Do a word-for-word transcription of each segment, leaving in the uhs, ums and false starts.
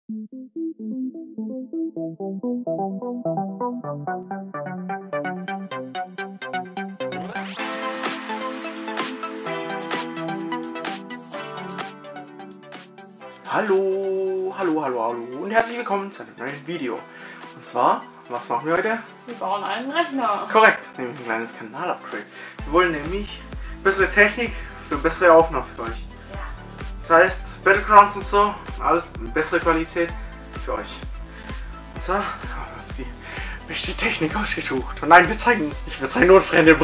Hallo, hallo, hallo, hallo und herzlich willkommen zu einem neuen Video. Und zwar, was machen wir heute? Wir bauen einen Rechner. Korrekt, nämlich ein kleines Kanal-Upgrade. Wir wollen nämlich bessere Technik für bessere Aufnahmen für euch. Ja. Das heißt, Battlegrounds und so, alles in bessere Qualität für euch. So, haben wir uns die beste Technik ausgesucht. Und nein, wir zeigen uns nicht, wir zeigen nur das Rennen.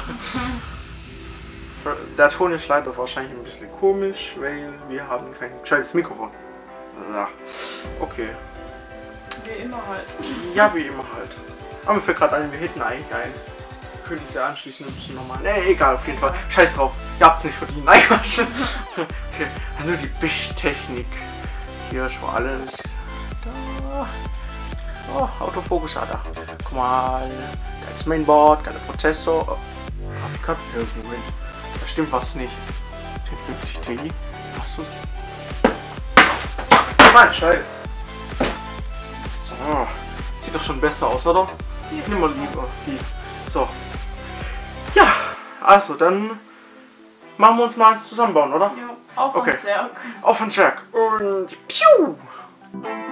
Der Ton ist leider wahrscheinlich ein bisschen komisch, weil wir haben kein gescheites Mikrofon. Ja, okay. Wie immer halt. Ja, wie immer halt. Aber mir fällt gerade ein, wir hätten eigentlich eins. Könnte ich es ja anschließen und nochmal. Ne, egal, auf jeden Fall. Scheiß drauf. Ihr habt es nicht verdient. Nein, Quatsch. Okay, nur die Bisch-Technik. Hier ist vor alles. Da. Oh, Autofokus hat er. Guck mal. Geiles Mainboard, geiler Prozessor. Oh, Grafikkarte. Moment. Da stimmt was nicht. fünfzig Ti. Hast du's? Mann, Scheiß. So. Sieht doch schon besser aus, oder? Nimm mal lieber die. So. Ja, also dann machen wir uns mal eins zusammenbauen, oder? Ja, auf okay. ans Werk. Auf ans Werk. Und piu!